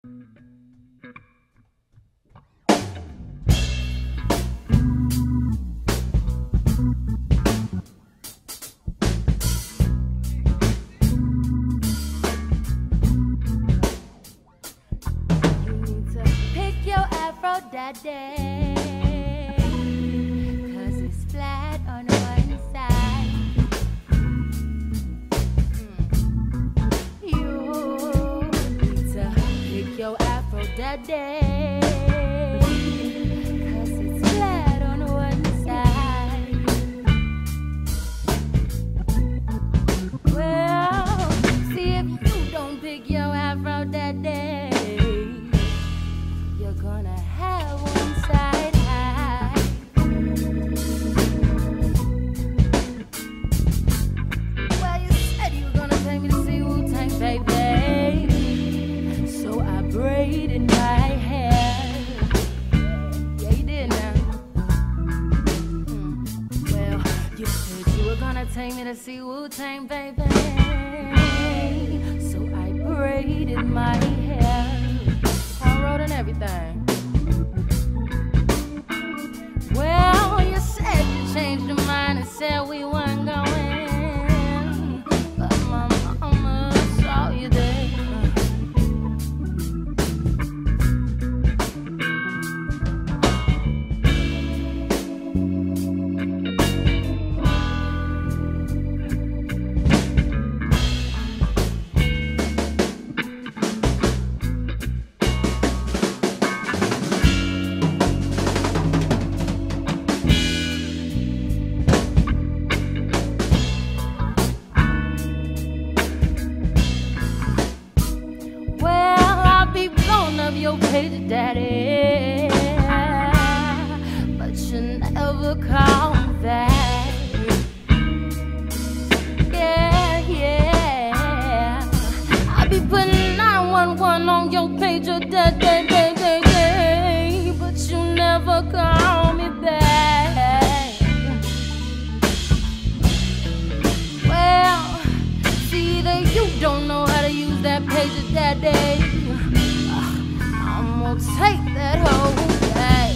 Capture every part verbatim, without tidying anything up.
That day, 'cause it's flat on one side. Mm. You need to pick your afro that day, 'cause it's flat on one side. Well, see if you don't pick your afro that day, you're gonna have one side high. Well, you said you were gonna take me to see Wu-Tang, baby, so I braided my hair. Yeah, you did now. Hmm. Well, you said you were gonna take me to see Wu-Tang, baby, so I braided my hair. Cornrowed and everything. Well, you said you changed your mind and said we weren't going, but my mama saw you there. Your page, daddy, but you never call me back. Yeah, yeah, I be putting nine one one on your page, daddy, daddy, but you never call me back. Well, see that you don't know how to use that page, daddy. I'm gonna take that whole day.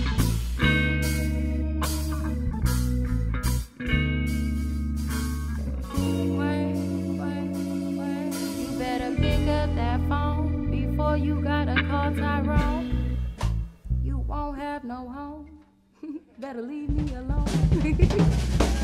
Wait, wait, wait. You better pick up that phone before you gotta call Tyrone. You won't have no home. Better leave me alone.